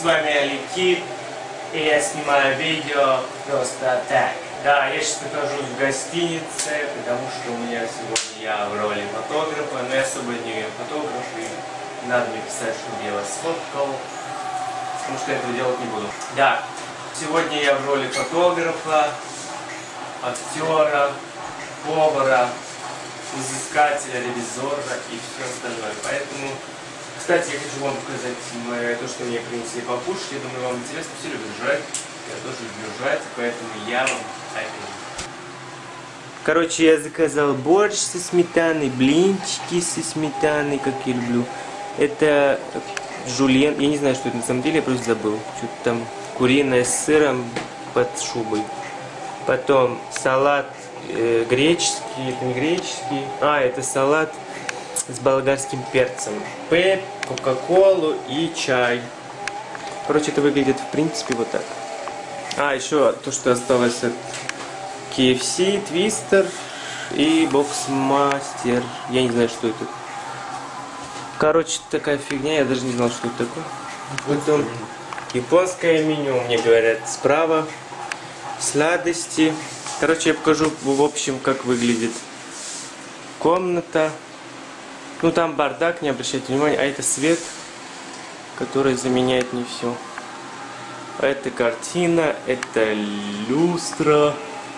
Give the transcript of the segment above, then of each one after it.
С вами Аликит, и я снимаю видео просто так. Да, я сейчас нахожусь в гостинице, потому что у меня сегодня я в роли фотографа, но я особо не фотограф, и надо мне писать, чтобы я вас сфоткал, потому что я этого делать не буду. Да, сегодня я в роли фотографа, актера, повара, изыскателя, ревизора и все остальное. Поэтому, кстати, я хочу вам показать то, что мне принесли покушать. Я думаю, вам интересно, все любят жрать. Я тоже люблю жрать, поэтому я вам покажу. Короче, я заказал борщ со сметаной, блинчики со сметаной, как я люблю. Это жульен, я не знаю, что это на самом деле, я просто забыл. Что-то там куриное с сыром под шубой. Потом салат греческий, это не греческий, это салат с болгарским перцем. Пеп, кока-колу и чай. Короче, это выглядит в принципе вот так. Еще то, что осталось от KFC, твистер и боксмастер. Я не знаю, что это. Короче, такая фигня, я даже не знал, что это такое. Потом японское меню, мне говорят, справа. Сладости. Короче, я покажу в общем, как выглядит комната. Ну, там бардак, не обращайте внимания. А это свет, который заменяет не все. Это картина, это люстра.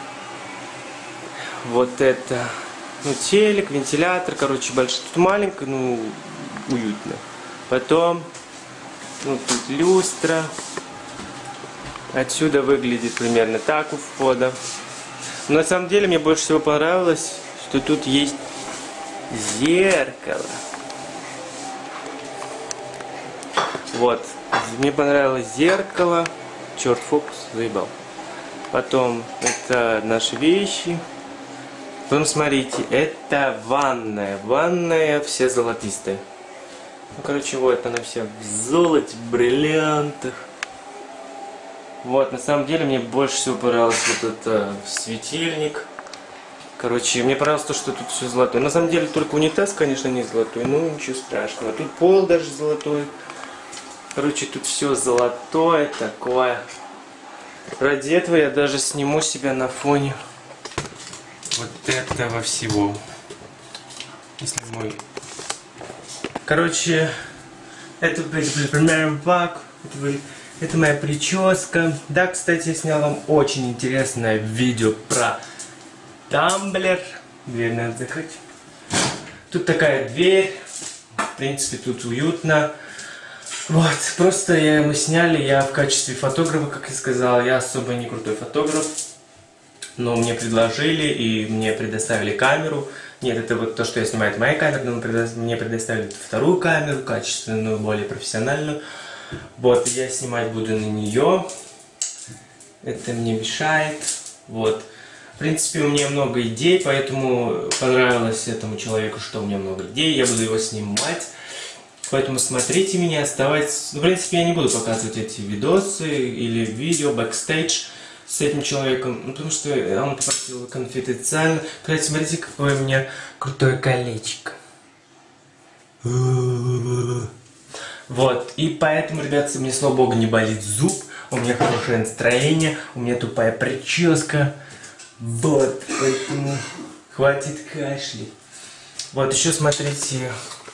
Вот это, телек, вентилятор, короче, большой. Тут маленько, уютно. Потом, тут люстра. Отсюда выглядит примерно так у входа. Но на самом деле мне больше всего понравилось, что тут есть зеркало. Вот. Мне понравилось зеркало. Черт, фокус заебал. Потом это наши вещи. Потом смотрите, это ванная. Ванная вся золотистая. Короче, вот она вся в золоте, в бриллиантах. Вот, на самом деле мне больше всего понравился вот этот светильник. Короче, мне понравилось то, что тут все золотое. На самом деле только унитаз, конечно, не золотой, но ничего страшного. Тут пол даже золотой. Короче, тут все золотое такое. Ради этого я даже сниму себя на фоне вот этого всего. Если мой... Короче, это примерно так. Это моя прическа. Да, кстати, я снял вам очень интересное видео про Тамблер. Дверь надо закрыть. Тут такая дверь. В принципе, тут уютно. Вот, просто мы сняли. Я в качестве фотографа, как я сказал, я особо не крутой фотограф. Но мне предложили и мне предоставили камеру. Нет, это вот то, что я снимаю, это моя камера, но мне предоставили вторую камеру, качественную, более профессиональную. Вот, я снимать буду на нее. Это мне мешает. Вот. В принципе, у меня много идей, поэтому понравилось этому человеку, что у меня много идей. Я буду его снимать. Поэтому смотрите меня, оставайтесь. В принципе, я не буду показывать эти видосы или видео, бэкстейдж с этим человеком, потому что он попросил конфиденциально. Кстати, смотрите, какое у меня крутое колечко. Вот, и поэтому, ребята, мне, слава богу, не болит зуб, у меня хорошее настроение, у меня тупая прическа. Вот, поэтому хватит кашлять. Вот, еще смотрите.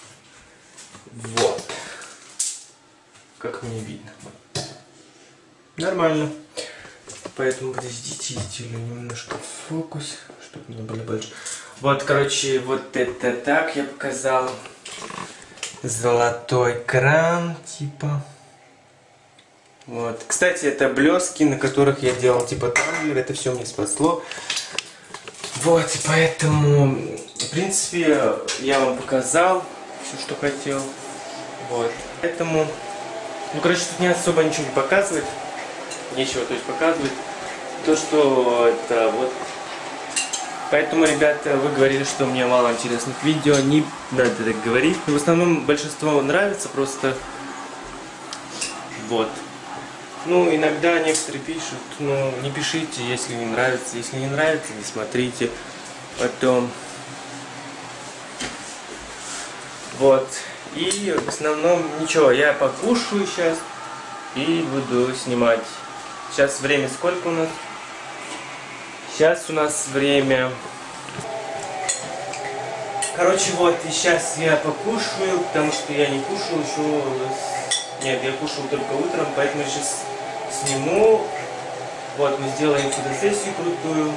Вот. Как мне видно. Нормально. Поэтому подождите, немножко в фокус, чтобы мне было больше. Вот, короче, вот это так я показал. Золотой кран, типа. Вот. Кстати, это блески, на которых я делал типа тамблер. Это все мне спасло. Вот, и поэтому, в принципе, я вам показал все, что хотел. Вот. Поэтому, короче, тут не особо ничего не показывать. Нечего, то есть, показывать. То, что это вот. Поэтому, ребята, вы говорили, что у меня мало интересных видео, не надо так говорить. В основном большинство нравится, просто вот. Иногда некоторые пишут, не пишите, если не нравится. Если не нравится, не смотрите. Потом, вот. И в основном ничего, я покушаю сейчас. И буду снимать. Сейчас время сколько у нас? Сейчас у нас время... Короче, вот, и сейчас я покушаю, потому что я не кушал еще... Нет, я кушал только утром, поэтому я сейчас сниму. Вот, мы сделаем фотосессию крутую.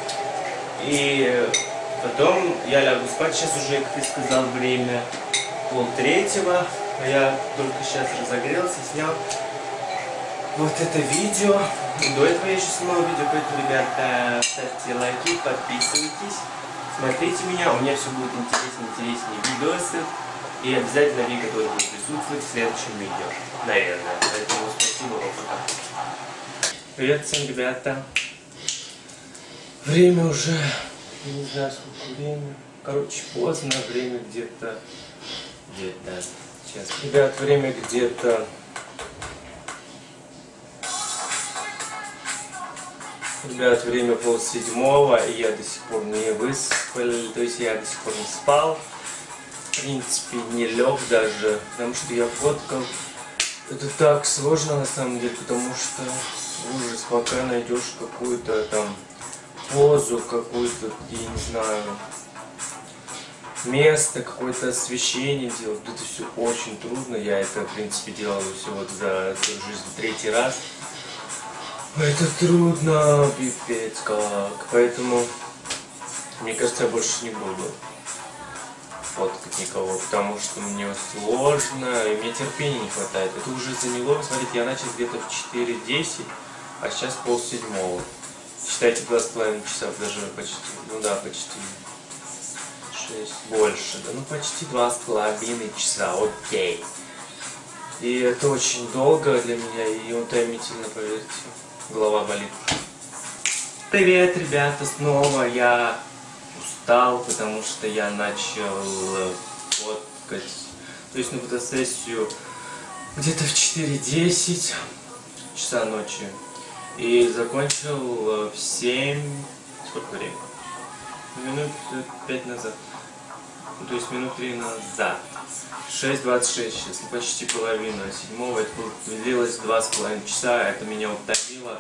И потом я лягу спать. Сейчас уже, как ты сказал, время 2:30. Я только сейчас разогрелся, снял вот это видео. До этого я еще снимал видео, поэтому, ребята, ставьте лайки, подписывайтесь, смотрите меня. У меня все будет интереснее видосы. И обязательно вы, которые будут присутствовать в следующем видео. Наверное. Поэтому спасибо вам, пока. Привет всем, ребята. Время уже, не знаю сколько времени. Короче, поздно, время где-то, сейчас. Ребят, время где-то... Ребят, время 6:30, и я до сих пор не выспал, то есть я до сих пор не спал. В принципе, не лег даже, потому что я фоткал. Это так сложно на самом деле, потому что ужас, пока найдешь какую-то там позу, какую-то, я не знаю, место, какое-то освещение делать. Это все очень трудно. Я это, в принципе, делал все вот за всю жизнь 3-й раз. Это трудно, пипец как. Поэтому, мне кажется, я больше не буду фоткать никого, потому что мне сложно, и мне терпения не хватает. Это уже заняло, смотрите, я начал где-то в 4:10, а сейчас 6:30. Считайте, 2,5 часа даже почти, ну да, почти 6, больше, да, ну почти 2,5 часа, окей. И это очень долго для меня и утомительно, поверьте. Голова болит. Привет, ребята, снова я устал, потому что я начал фоткать, то есть на фотосессию где-то в 4:10 часа ночи. И закончил в 7... Сколько времени? Минут 5 назад. То есть минут 3 назад. 6:26 сейчас, почти половина 7-го. Это длилось 2,5 часа. Это меня утомило.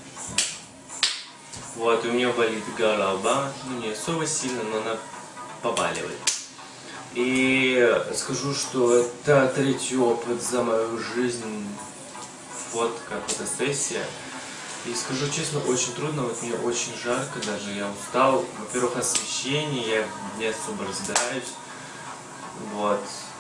Вот, и у меня болит голова. Ну, не особо сильно, но она побаливает. И скажу, что это 3-й опыт за мою жизнь. Фотка, фотосессия. И скажу честно, очень трудно, вот мне очень жарко даже, я устал. Во-первых, освещение, я не особо разбираюсь. Вот.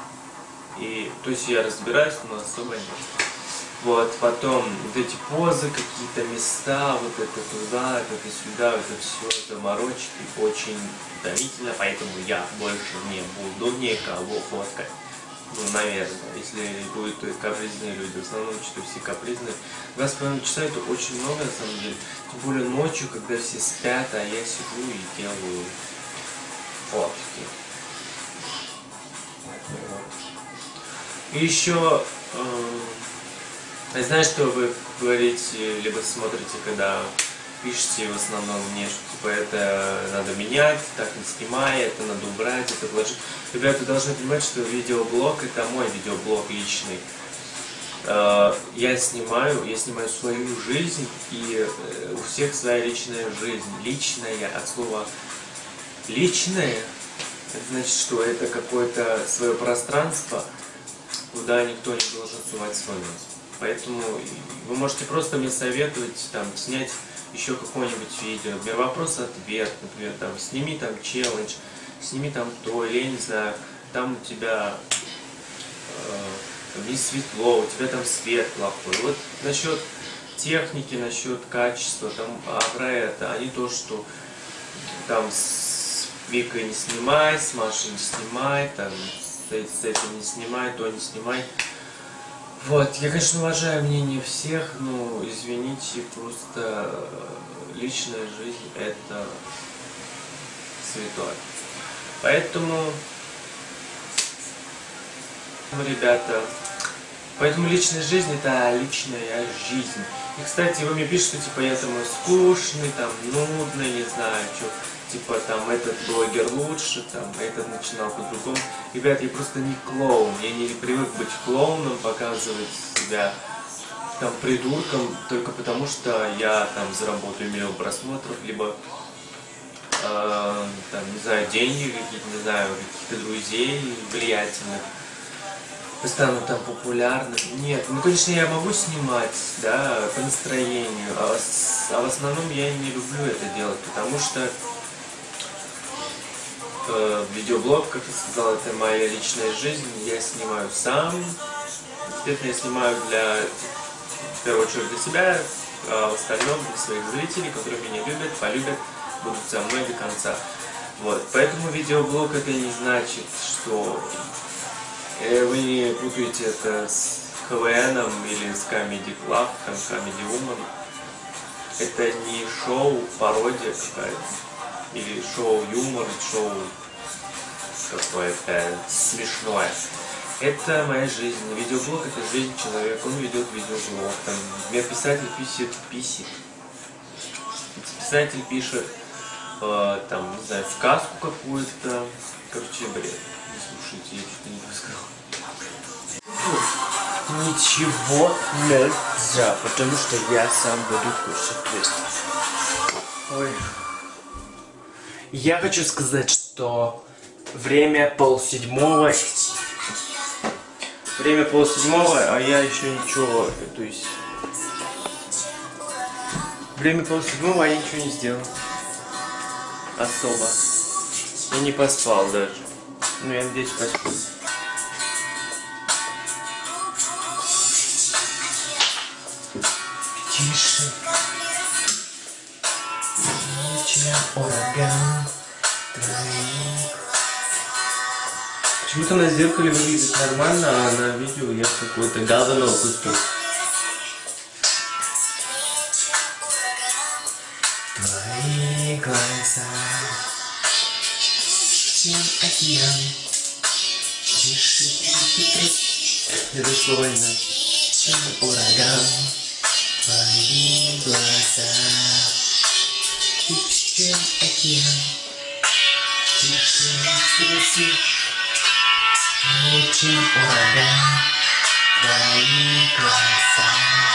И, то есть я разбираюсь, но особо нет. Вот, потом вот эти позы, какие-то места, вот это туда, это сюда, это все, это морочки, очень утомительно, поэтому я больше не буду никого фоткать. Ну, наверное, если будут капризные люди, в основном что все капризные. 2,5 часа это очень много на самом деле. Тем более ночью, когда все спят, а я сижу и делаю фотки. И еще, я знаю, что вы говорите, либо смотрите, когда пишите в основном мне, что типа это надо менять, так не снимай, это надо убрать, это вложить. Ребята должны понимать, что видеоблог это мой видеоблог личный. Я снимаю свою жизнь, и у всех своя личная жизнь. Личная, от слова личное, это значит, что это какое-то свое пространство, куда никто не должен сувать свой нос. Поэтому вы можете просто мне советовать там снять еще какое-нибудь видео, например, вопрос-ответ, например, там, сними там челлендж, сними там то, или я не знаю, там у тебя не светло, у тебя там свет плохой. Вот насчет техники, насчет качества, там, про это, а не то, что там с Викой не снимай, с Машей не снимай, там, с этим не снимай, то не снимай. Вот, я, конечно, уважаю мнение всех, но, извините, просто личная жизнь – это святое. Поэтому, ребята, личная жизнь – это личная жизнь. И, кстати, вы мне пишете, типа, я там скучный, там, нудный, не знаю, что. Типа там этот блогер лучше, там этот начинал по-другому. Ребят, я просто не клоун, я не привык быть клоуном, показывать себя там придурком только потому, что я там заработаю 1 000 000 просмотров, либо там, не знаю, деньги какие-то, не знаю, каких-то друзей влиятельных, стану там популярным. Нет, ну конечно я могу снимать, да, по настроению, а в основном я не люблю это делать, потому что видеоблог, как я сказал, это моя личная жизнь, я снимаю сам. Естественно, я снимаю в первую очередь для себя, а в остальном для своих зрителей, которые меня любят, полюбят, будут со мной до конца. Вот. Поэтому видеоблог это не значит, что вы не путаете это с КВНом или с Comedy Club, там Comedy Woman. Это не шоу, пародия какая-то. Или шоу юмор, шоу какое-то смешное. Это моя жизнь. Видеоблог это жизнь человека. Он ведет видеоблог. Там, писатель пишет. Писатель пишет там, не знаю, сказку какую-то. Короче, бред. Не слушайте, я что-то не рассказал. Ничего нельзя, потому что я сам буду кушать вместе. Ой. Я хочу сказать, что время 6:30. Время 6:30, а я еще ничего, то есть... Время 6:30, а я ничего не сделал. Особо. Я не поспал даже. Ну, я надеюсь, посплю. Тише. Ураган. Почему-то на зеркале выглядит нормально, а на видео я какой-то говно кусок. Твои глаза, чем океан, тише, это слово не знаю. Чем ураган, твои глаза, чем океан, тише, чем ураган, твои глаза.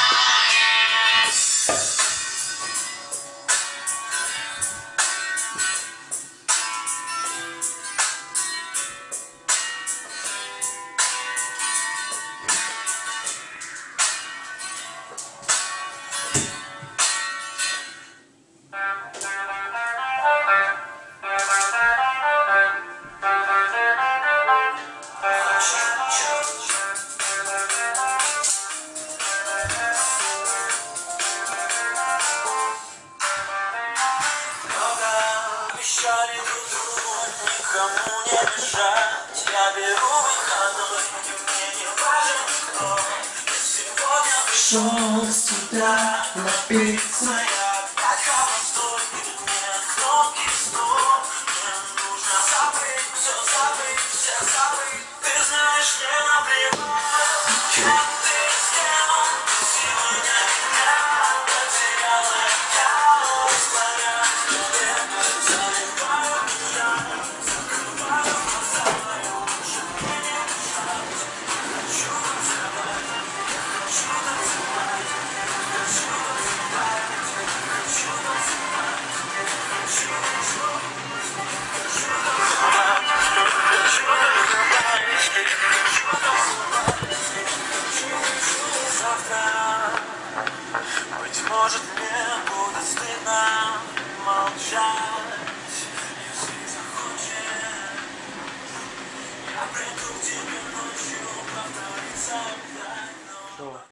Никому не мешать, я беру выходной, мне не важен кто. Сегодня пришел сюда напиться.